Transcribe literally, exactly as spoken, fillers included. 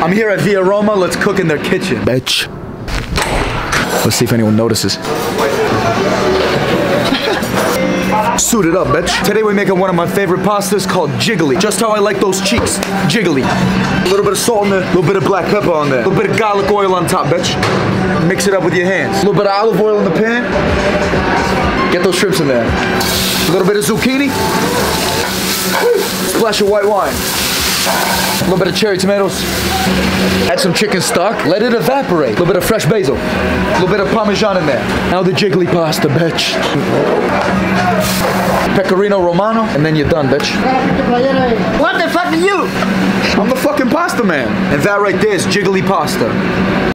I'm here at Via Roma. Let's cook in their kitchen. Bitch. Let's see if anyone notices. Suit it up, bitch. Today we're making one of my favorite pastas called jiggly. Just how I like those cheeks. Jiggly. A little bit of salt in there, a little bit of black pepper on there, a little bit of garlic oil on top, bitch. Mix it up with your hands. A little bit of olive oil in the pan. Get those shrimps in there. A little bit of zucchini. Splash of white wine. A little bit of cherry tomatoes. Add some chicken stock. Let it evaporate. A little bit of fresh basil. A little bit of Parmesan in there. Now the jiggly pasta, bitch. Pecorino Romano, and then you're done, bitch. What the fuck are you? I'm the fucking pasta man. And that right there is jiggly pasta.